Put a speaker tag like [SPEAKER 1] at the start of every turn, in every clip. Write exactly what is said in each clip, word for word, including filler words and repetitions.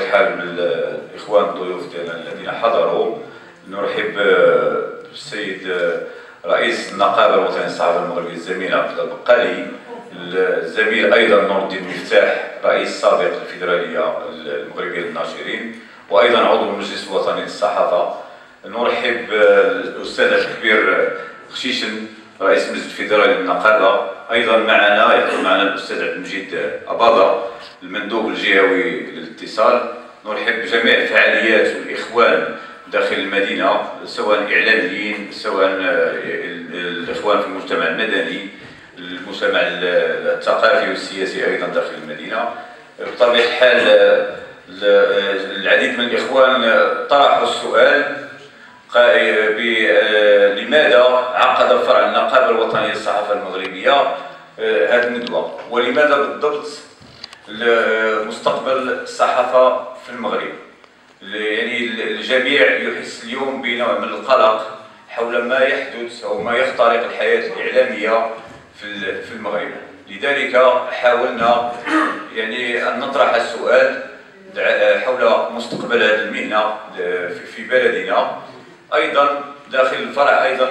[SPEAKER 1] بطبيعة الحال بالإخوان الضيوف ديالنا الذين حضروا. نرحب بالسيد رئيس النقابة الوطنية للصحافة المغربية الزميل عبد الله البقالي، الزميل أيضا نور الدين مفتاح رئيس سابق الفيدرالية المغربية للناشرين وأيضا عضو المجلس الوطني للصحافة. نرحب بالأستاذ الكبير خشيشن رئيس المجلس الفيدرالي للنقابة. أيضا معنا يحضر معنا الأستاذ عبد المجيد أباضة المندوب الجهوي للاتصال. نرحب بجميع الفعاليات والإخوان داخل المدينة، سواء إعلاميين سواء الإخوان في المجتمع المدني، المجتمع الثقافي والسياسي أيضا داخل المدينة. بطبيعة الحال العديد من الإخوان طرحوا السؤال لماذا عقد فرع النقابة الوطنية للصحافة المغربية هذه الندوة، ولماذا بالضبط مستقبل الصحافة في المغرب. يعني الجميع يحس اليوم بنوع من القلق حول ما يحدث أو ما يخترق الحياة الإعلامية في المغرب. لذلك حاولنا يعني أن نطرح السؤال حول مستقبل هذه المهنة في بلدنا. أيضا داخل الفرع أيضا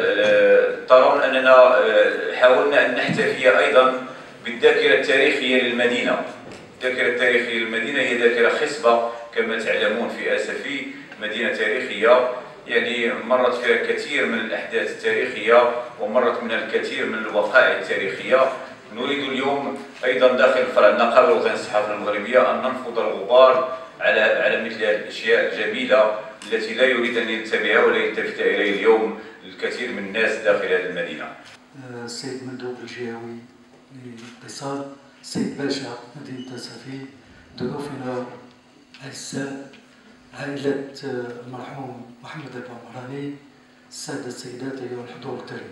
[SPEAKER 1] ترون أننا حاولنا أن نحتفي أيضا بالذاكرة التاريخية للمدينة. الذاكرة التاريخية للمدينة هي ذاكرة خصبة كما تعلمون في أسفي، مدينة تاريخية يعني مرت فيها الكثير من الأحداث التاريخية ومرت منها الكثير من الوقائع التاريخية. نريد اليوم أيضا داخل فرع النقابة الوطنية للصحافة المغربية أن ننفض الغبار على على مثل هذه الأشياء الجميلة التي لا يريد أن ينتبه ولا يلتفت إليه اليوم الكثير من الناس داخل هذه المدينة.
[SPEAKER 2] السيد مندوب الجهوي للاتصال، السيد باشا مدينة أسفي، ضيوفنا الأعزاء، عائلة المرحوم محمد البعمراني، السادة السيدات أيها الحضور الكريم.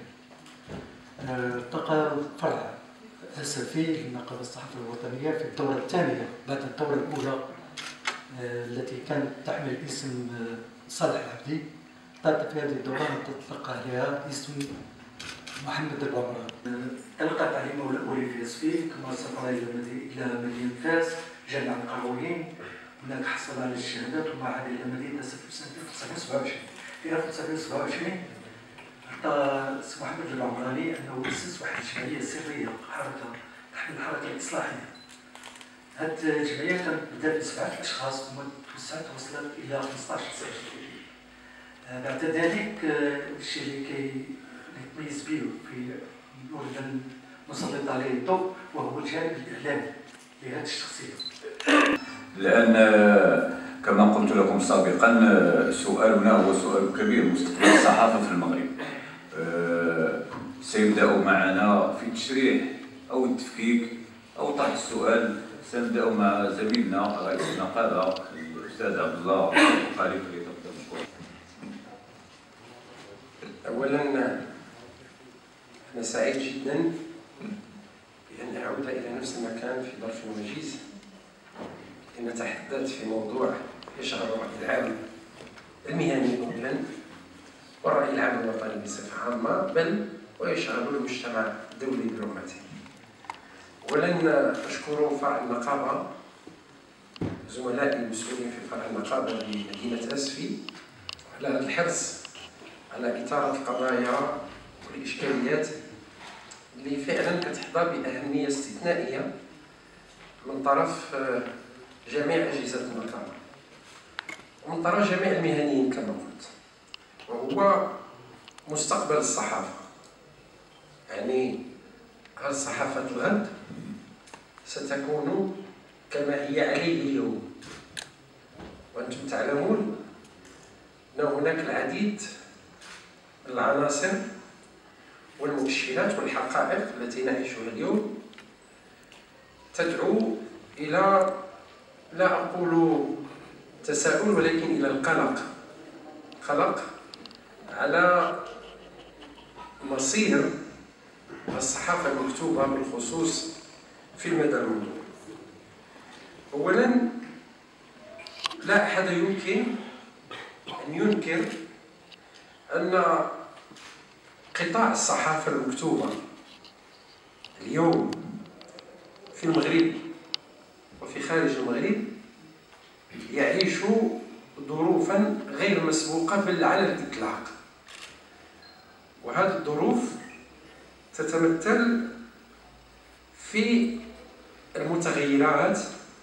[SPEAKER 2] التقى فرع أسفي للنقابة الصحفية الوطنية في الدورة الثانية بعد الدورة الأولى التي كانت تحمل اسم صالح العبدي. طلعت في هذه الدورة تطلق عليها اسم محمد البعمراني. تلقى تعليمه الأولي في أسفي ثم سافر إلى مدينة فاس جامعة القرويين. هناك حصل على الشهادات وما عاد إلى مدينة أسفي في سنة ألف وتسعمائة وسبعة وعشرين. في ألف وتسعمائة وسبعة وعشرين أعطى السي محمد البعمراني أنه أسس واحد الجمعية سرية، حركة تحمل الحركة الإصلاحية. هذه الجمعية كانت بدات بسبعة أشخاص ثم توسعت وصلت إلى خمسطاش شخص. بعد ذلك الشيء اللي كيتميز به في نريد أن نسلط عليه الضوء وهو الجانب الإعلامي لهذه الشخصية.
[SPEAKER 1] لأن كما قلت لكم سابقا سؤالنا هو سؤال كبير، مستقبل الصحافة في المغرب. سيبدأ معنا في تشريح أو التفكيك أو طرح السؤال. سنبدأ مع زميلنا رئيس النقابة الأستاذ عبد الله البقالي، فليتفضل مشكورا.
[SPEAKER 3] أولا أنا سعيد جدا بأن أعود إلى نفس المكان في ظرف وجيز لنتحدث في موضوع يشغل الرأي العام المهني أولا والرأي العام الوطني بصفة عامة، بل ويشغل المجتمع الدولي برمته. ولن أشكر فرع النقابة زملائي المسؤولين في فرع النقابة بمدينة أسفي على الحرص على إثارة القضايا والإشكاليات اللي فعلا كتحظى بأهمية استثنائية من طرف جميع أجهزة النقابة ومن طرف جميع المهنيين كما قلت، وهو مستقبل الصحافة. يعني هل صحافة الغد ستكون كما هي عليه اليوم؟ وأنتم تعلمون أن هناك العديد من العناصر والمؤشرات والحقائق التي نعيشها اليوم تدعو إلى، لا أقول تساؤل، ولكن إلى القلق، قلق على مصير الصحافة المكتوبة بالخصوص في المدى المنظور. أولا لا أحد يمكن أن ينكر أن قطاع الصحافة المكتوبة اليوم في المغرب وفي خارج المغرب يعيش ظروفا غير مسبوقة بل على الإطلاق، وهذه الظروف تتمثل في المتغيرات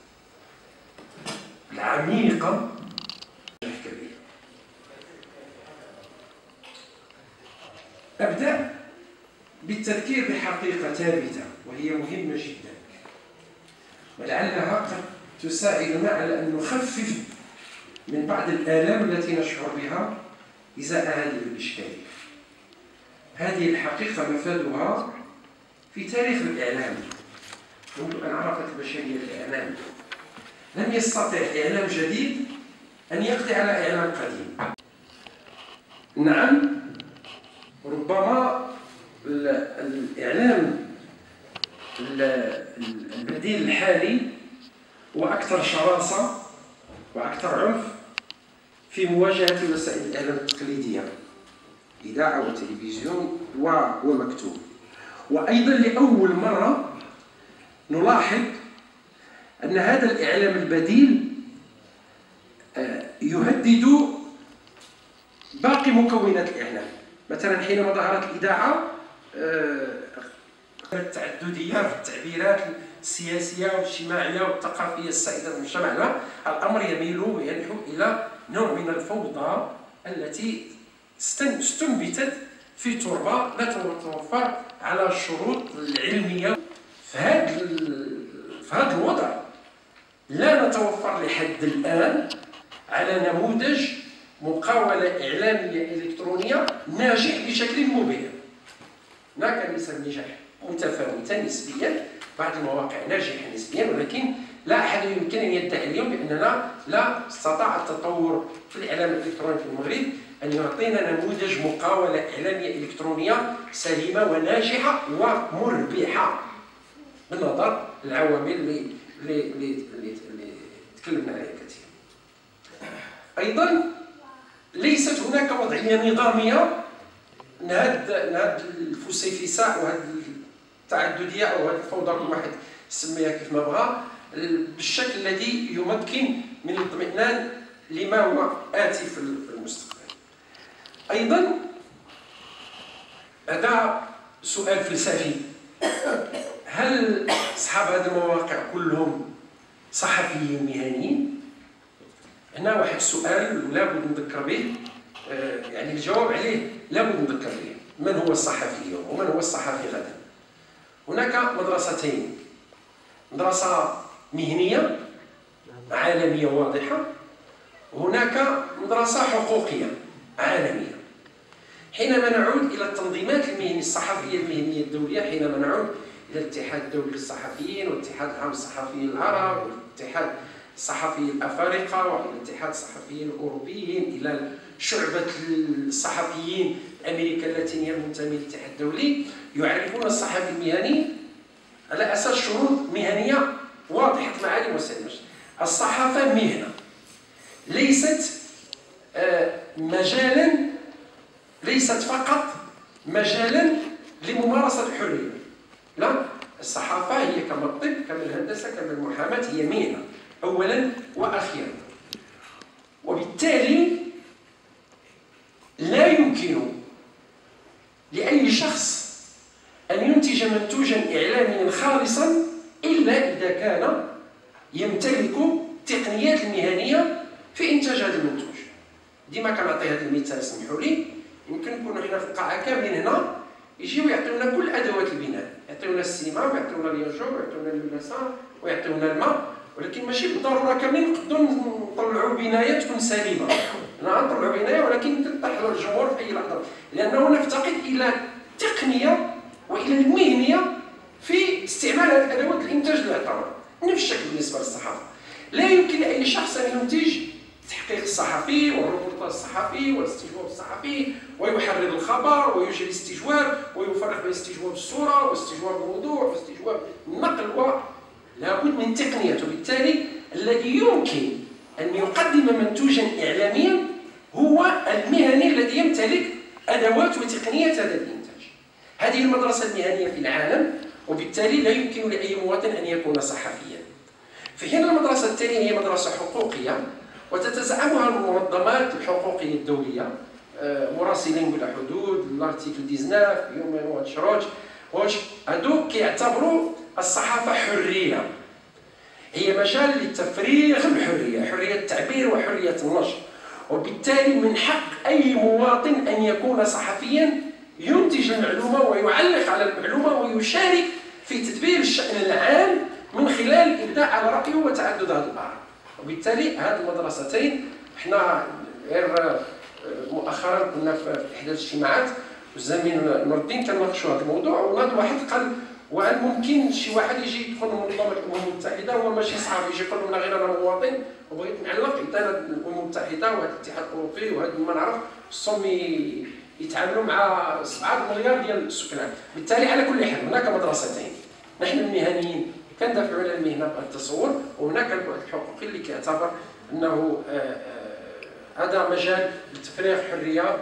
[SPEAKER 3] العميقة الكبيرة. أبدأ بالتذكير بحقيقة ثابتة وهي مهمة جدا، ولعلها قد تساعدنا على أن نخفف من بعض الآلام التي نشعر بها إزاء هذه الإشكالية. هذه الحقيقة مفادها في تاريخ الإعلام. منذ أن عرفت البشرية الإعلام لم يستطع إعلام جديد أن يقضي على إعلام قديم. نعم، ربما الإعلام البديل الحالي هو أكثر شراسة وأكثر عنف في مواجهة وسائل الإعلام التقليدية، إذاعة وتلفزيون ومكتوب. وأيضا لأول مرة نلاحظ أن هذا الإعلام البديل يهدد باقي مكونات الإعلام. مثلا حينما ظهرت الإذاعة التعددية في التعبيرات السياسية والاجتماعية والثقافية السائدة في مجتمعنا، الأمر يميل وينحو إلى نوع من الفوضى التي استنبتت في تربة لا تتوفر على الشروط العلمية. في هذا الوضع لا نتوفر لحد الآن على نموذج مقاولة إعلامية إلكترونية ناجح بشكل مبهر. هناك نسب نجاح متفاوتة نسبيا، بعض المواقع ناجحة نسبيا، ولكن لا أحد يمكن أن يدعي اليوم بأننا لا استطاع التطور في الإعلام الإلكتروني في المغرب أن يعطينا نموذج مقاولة إعلامية إلكترونية سليمة وناجحة ومربحة بالنظر للعوامل اللي اللي اللي تكلمنا عليها كثير. أيضا ليست هناك وضعية نظامية نهد نهد الفسيفساء وهذه التعددية أو هذه الفوضى كل واحد يسميها كيف ما بغى بالشكل الذي يمكن من الاطمئنان لما هو آتي في المستقبل. أيضا هذا سؤال فلسفي، هل أصحاب هذه المواقع كلهم صحفيين مهنيين؟ هنا واحد السؤال لابد نذكر به، يعني الجواب عليه لابد نذكر به. من هو الصحفي اليوم ومن هو الصحفي غدا؟ هناك مدرستين، مدرسة مهنية عالمية واضحة، وهناك مدرسة حقوقية عالمية. حينما نعود إلى التنظيمات المهنية الصحفية المهنية الدولية، حينما نعود إلى الاتحاد الدولي للصحفيين والاتحاد العام للصحفيين العرب والاتحاد الصحفيين الأفارقة والاتحاد الصحفيين الأوروبيين إلى شعبة الصحفيين أمريكا اللاتينية المنتمين للاتحاد الدولي، يعرفون الصحفي المهني على أساس شروط مهنية واضحة معالم وسائل النشر. الصحافة مهنة ليست مجالا، ليست فقط مجالا لممارسة الحرية، لا، الصحافة هي كما الطب كما الهندسة كما المحاماة هي مهنة أولا وأخيرا. وبالتالي لا يمكن لأي شخص أن ينتج منتوجا إعلاميا خالصا إلا إذا كان يمتلك التقنيات المهنية في إنتاج هذا المنتوج. ديما كنعطي هذا المثال، اسمحوا لي، يمكن نكونوا حنا في القاعة كاملين هنا يجيو يعطيونا كل أدوات البناء، يعطيونا السيما ويعطيونا اليانجو ويعطيونا الملاسة ويعطيونا الماء، ولكن ماشي بالضرورة كاملين نقدروا نطلعوا بناية تكون سليمة. نعم نطلعوا بناية ولكن تتاح للجمهور في أي لحظة، لأنه نفتقد إلى التقنية وإلى المهنية في استعمال هذه الأدوات الإنتاج المعتبر. نفس الشكل بالنسبة للصحافة، لا يمكن لأي شخص أن ينتج التحقيق الصحفي والريبورتاج الصحفي والاستجواب الصحفي ويحرر الخبر ويجري استجواب ويفرق بين استجواب الصورة واستجواب الموضوع واستجواب النقل، و لابد من تقنية. وبالتالي الذي يمكن أن يقدم منتوجا إعلاميا هو المهني الذي يمتلك أدوات وتقنيات هذا الإنتاج. هذه المدرسة المهنية في العالم، وبالتالي لا يمكن لأي مواطن أن يكون صحفيا. في حين المدرسة الثانية هي مدرسة حقوقية وتتزعمها المنظمات الحقوقية الدولية، مراسلين بلا حدود، لارتيكل تسعطاش، هيومن واتش واش، هادوك كيعتبروا الصحافة حرية، هي مجال للتفريغ الحرية، حرية التعبير وحرية النشر، وبالتالي من حق أي مواطن أن يكون صحفيا ينتج المعلومة ويعلق على المعلومة ويشارك في تدبير الشأن العام من خلال الإبداع على رأيه وتعدد هذه الآراء. وبالتالي هذه المدرستين احنا غير مؤخرا كنا في إحدى الاجتماعات والزميل نور الدين كنناقشوا هذا الموضوع، وناض واحد قال وهل ممكن شي واحد يجي يدخل منظمة الأمم المتحدة هو ماشي صحفي، يجي يقول لهم غير أنا مواطن وبغيت نعلق عندنا الأمم المتحدة وهذا الاتحاد الأوروبي وهذا ما نعرف خصهم يتعاملوا مع سبعة مليار ديال السكان. بالتالي على كل حال هناك مدرستين، نحن المهنيين كندافعوا على المهنة بهذا التصور، وهناك البعد الحقوقي اللي كيعتبر أنه هذا مجال لتفريغ حرية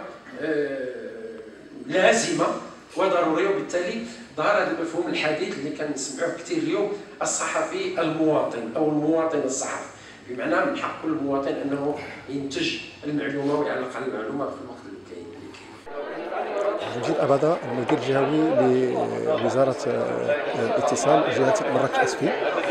[SPEAKER 3] لازمة وضرورية. وبالتالي ظهر هذا المفهوم الحديث اللي كنسمعوه كثير اليوم، الصحفي المواطن او المواطن الصحفي، بمعنى من حق كل مواطن انه ينتج المعلومه ويعلق على المعلومه في الوقت اللي كاين.
[SPEAKER 4] مجيد أباضة، المدير الجهوي لوزاره الاتصال جهه مراكش اسفي.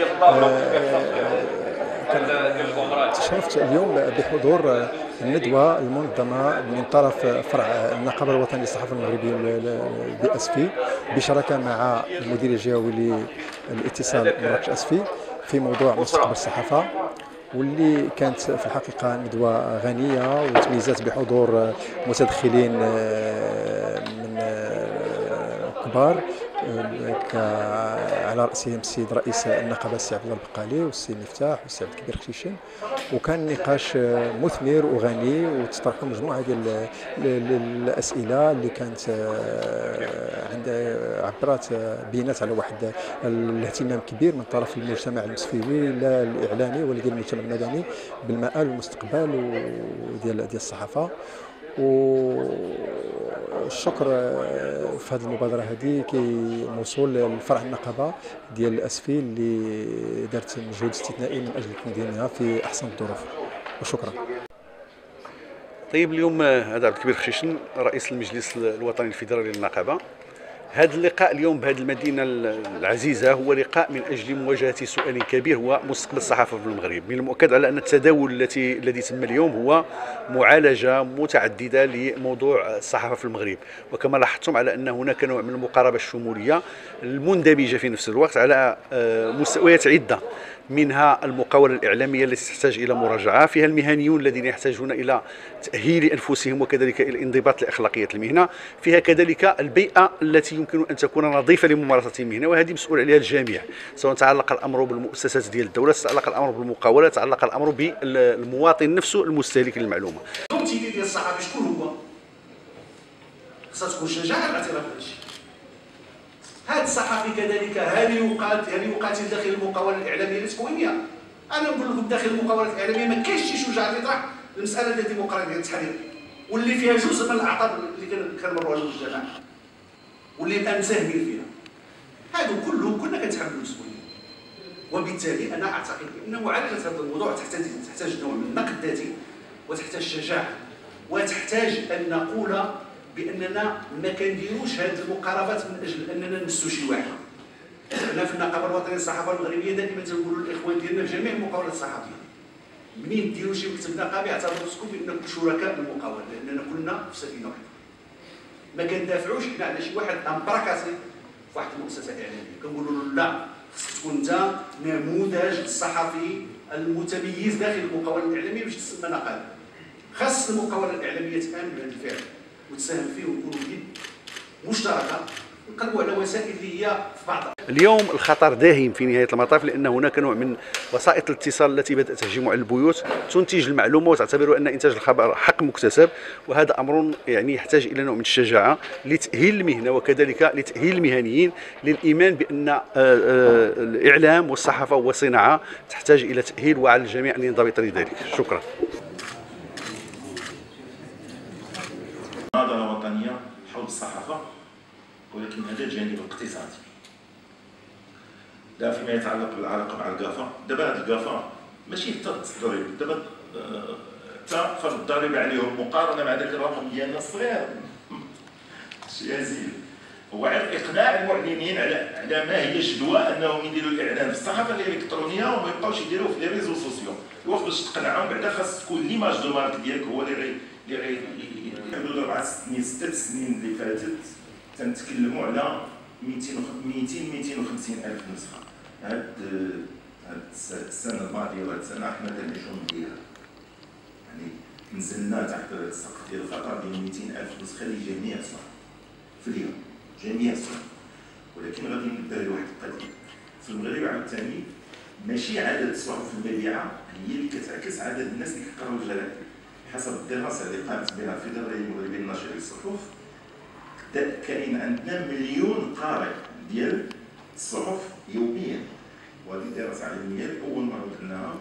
[SPEAKER 4] تشرفت اليوم بحضور الندوة المنظمة من طرف فرع النقابة الوطنية للصحافة المغربية بأسفي بشراكة مع المدير الجهوي للاتصال مراكش أسفي في موضوع مستقبل الصحافة، واللي كانت في الحقيقة ندوة غنية وتميزت بحضور متدخلين من كبار على رأسهم السيد رئيس النقابة السي عبد الله البقالي والسي مفتاح والسي عبد الكبير خشيشن، وكان نقاش مثمر وغني وتطرحوا مجموعة ديال الأسئلة اللي كانت عند عبرت بينات على واحد الاهتمام كبير من طرف المجتمع المسفيوي لا الإعلامي ولا ديال المجتمع المدني بالمآل والمستقبل ديال ديال الصحافة. والشكر في هذه المبادره هذه كموصول لفرع النقابه ديال اسفي اللي دارت مجهود استثنائي من اجل تنظيمها في احسن الظروف، وشكرا.
[SPEAKER 5] طيب، اليوم هذا عبد الكبير خشيشن رئيس المجلس الوطني الفيدرالي للنقابه. هذا اللقاء اليوم بهذه المدينة العزيزة هو لقاء من أجل مواجهة سؤال كبير هو مستقبل الصحافة في المغرب. من المؤكد على أن التداول التي الذي تم اليوم هو معالجة متعددة لموضوع الصحافة في المغرب، وكما لاحظتم على أن هناك نوع من المقاربة الشمولية المندمجة في نفس الوقت على مستويات عدة، منها المقاولة الإعلامية التي تحتاج إلى مراجعة، فيها المهنيون الذين يحتاجون إلى تأهيل أنفسهم وكذلك إلى الانضباط لأخلاقية المهنة، فيها كذلك البيئة التي يمكن أن تكون نظيفة لممارسة المهنة، وهذه مسؤول عليها الجميع، سواء تعلق الأمر بالمؤسسات ديال الدولة، تعلق الأمر بالمقاولة، تعلق الأمر بالمواطن نفسه المستهلك للمعلومة.
[SPEAKER 6] التمثيلي ديال الصحافي شكون هو؟ خصها تكون شجاعة الاعتراف بهذا الشيء. هذا الصحفي كذلك هل يقاتل هل يقاتل داخل المقاولة الإعلامية الإلكترونية؟ أنا نقول لكم داخل المقاولة الإعلامية ما كاينش شي شجاع يطرح المسألة ديال الديمقراطية ديال التحرير، واللي فيها جزء من الأعطاب اللي كنمروا على المجتمع واللي الآن مساهمين فيها. هادو كلهم كنا كنتحملوا المسؤولية، وبالتالي أنا أعتقد بأن معالجة هذا الموضوع تحتاج تحتاج نوع من النقد الذاتي، وتحتاج شجاعة، وتحتاج أن نقول باننا ما كنديروش هذه المقاربات من اجل اننا نمسوا شي واحد. حنا في النقابه الوطنيه للصحافه المغربيه دائما تنقولوا للاخوان ديالنا في جميع المقاولات الصحفيه، منين ديروا شي مكتب نقابي اعتبروا راسكم بانكم شركاء المقاوله، لاننا كلنا في سفينه واحده. ما كندافعوش حنا على شي واحد امبراكاسي في واحد المؤسسه اعلاميه، كنقولوا له لا، خصك تكون انت نموذج الصحفي المتميز داخل المقاوله الاعلاميه باش تسمى نقابه. خاص المقاوله الاعلاميه تامن بهذا الفعل وتساهم فيه ونكونوا يد مشتركه ونقلبوا على وسائل اللي هي في بعضها.
[SPEAKER 5] اليوم الخطر داهم في نهايه المطاف، لان هناك نوع من وسائط الاتصال التي بدات تهجم على البيوت تنتج المعلومه وتعتبر ان انتاج الخبر حق مكتسب، وهذا امر يعني يحتاج الى نوع من الشجاعه لتاهيل المهنه وكذلك لتاهيل المهنيين للايمان بان الاعلام والصحافه وصناعه تحتاج الى تاهيل، وعلى الجميع ان ينضبط لذلك. شكرا.
[SPEAKER 6] مناظرة وطنية حول الصحافة، ولكن هذا الجانب الاقتصادي. لا فيما يتعلق بالعلاقه مع الكافا. دابا هاد الكافا ماشي حتى الضريبه، دابا حتى فرض الضريبه عليهم مقارنه مع ذاك الرقم ديالنا الصغير شي هزيل. هو غير اقناع المعلنين على على ما هي الجدوى انهم يديروا الاعلان في الصحافه الالكترونيه وما يبقاوش يديروه في لي ريزو سوسيو. الوقت باش تقنعهم بعدا خاص تكون ليماج دو مارك ديالك هو اللي غي اللي غي حدود اربع سنين ست سنين اللي فاتت تنتكلموا على مئتين مئتين وخمسين الف نسخه. هاد هاد السنه الماضيه وهاد السنه حنا كنعيشوا مديها، يعني نزلنا تحت السقف ديال الخطر ديال مئتين الف نسخه لجميع الصحف في اليوم، جميع الصحف. ولكن غادي نبدا لواحد القضيه في المغرب عاوتاني، ماشي عدد الصحف المبيعه هي اللي كتعكس عدد الناس اللي كيقراو الجرائد. حسب الدراسه اللي قامت بها الفيدراليه المغربيه لنشر الصحف، كاين عندنا مليون قارئ ديال الصحف يوميا، وهذه دراسه علميه لاول مره درناها.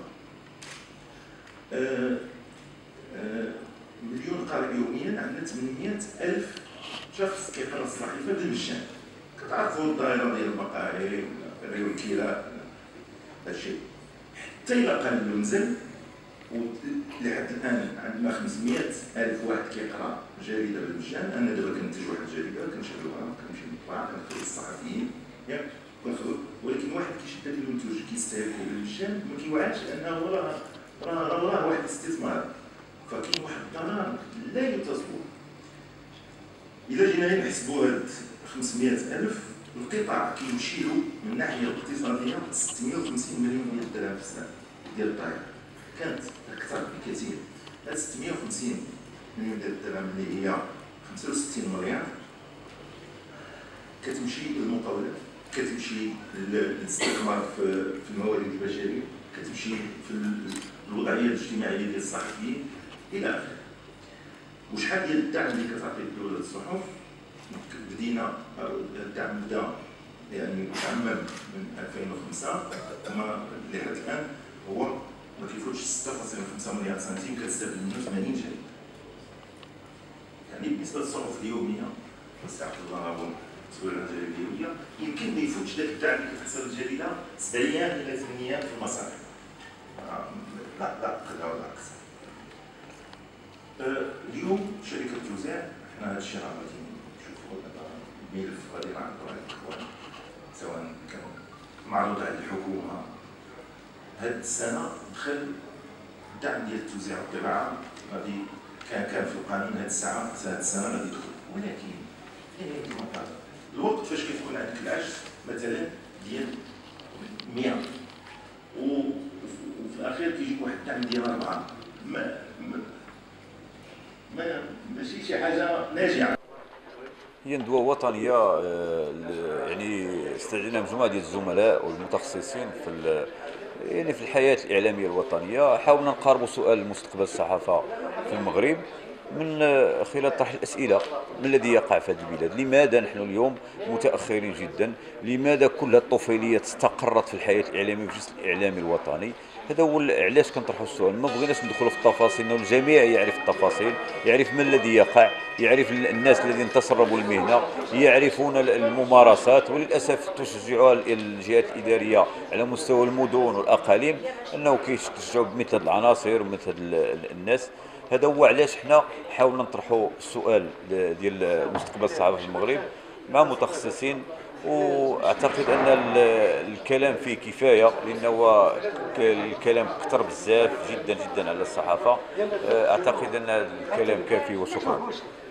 [SPEAKER 6] آه آه مليون قارئ يوميا، عندنا ثمانمئة ألف شخص كيقرا الصحيفه بالمجان. كتعرفوا الظاهره ديال المقاهي ولا الوكيله هادشي، حتى الا قل ونزل ولحد الان عندنا خمسمئة ألف واحد كيقرا جريده بالمجان. انا دابا كنتج واحد الجريده كنشريوها كنمشي للمطبعه كنخدم الصحفيين ياك كناخذ، ولكن واحد كيشد هذا المنتوج كيستهلكو بالمجان ما كيوعاش انه راه راه راه واحد الاستثمار، فكاين واحد الضرر لا يتصور. الا جينا نحسبوا هاد خمسمئة ألف القطاع كيمشي له من الناحيه الاقتصاديه ستمئة وخمسين مليون ديال الدرهم في السنه ديال الطائره، كانت اكثر بكثير. هاد ستمئة وخمسين مليون ديال الدرهم اللي هي خمسة وستين مليار كتمشي للمقاولات، كتمشي للاستثمار في الموارد البشريه، كتمشي في الوضعيه الاجتماعيه ديال الصحفيين الى اخره. وشحال ديال الدعم اللي كتعطي الدوله للصحف؟ بدينا الدعم بدا يعني تعمم من ألفين وخمسة وما لحد الان هو ما كيفوتش ستة فاصلة خمسة مليار سنتيم، كتستافد منه ثمانين جريده. يعني بالنسبه للصحف اليوميه استعفى الله هو مسؤول عن الجريده اليوميه، يمكن ما يفوتش ذاك الدعم اللي كتحصل الجريده سبع ايام الى ثمان ايام في المصالح. لا لا قدر ولا اكثر. اليوم شركه توزيع حنا هذا الشيء راه غادي نشوفوا دابا الملف غادي نعرضوا على الاخوان سواء كان معروض على الحكومه. هذه السنه دخل الدعم ديال التوزيع والطباعه غادي كان كان في القانون هذه الساعه هذه السنه غادي يدخل، ولكن في المطار الوقت فاش كتكون عندك العجز مثلا ديال مئة وفي الاخير كيجيك واحد الدعم ديال أربعة، ما ما ماشي شي حاجه ناجعه.
[SPEAKER 1] هي ندوة وطنية، يعني استدعينا مجموعة ديال الزملاء والمتخصصين في يعني في الحياة الإعلامية الوطنية. حاولنا نقاربوا سؤال مستقبل الصحافة في المغرب من خلال طرح الأسئلة: ما الذي يقع في هذه البلاد؟ لماذا نحن اليوم متأخرين جدا؟ لماذا كل الطفيليات استقرت في الحياة الإعلامية وفي الجسد الإعلامي الوطني؟ هذا هو علاش كنطرحوا السؤال. ما بغيناش ندخلوا في التفاصيل، انه الجميع يعرف التفاصيل، يعرف ما الذي يقع، يعرف الناس الذين تسربوا المهنه، يعرفون الممارسات. وللاسف تشجع الجهات الاداريه على مستوى المدن والاقاليم انه كيشجعوا بمثل العناصر ومثل الناس. هذا هو علاش حنا حاولنا نطرحوا السؤال ديال مستقبل الصحافه في المغرب مع متخصصين. واعتقد ان الكلام فيه كفايه، لانه الكلام كثر بزاف جدا جدا على الصحافه. اعتقد ان الكلام كافي وشكرا.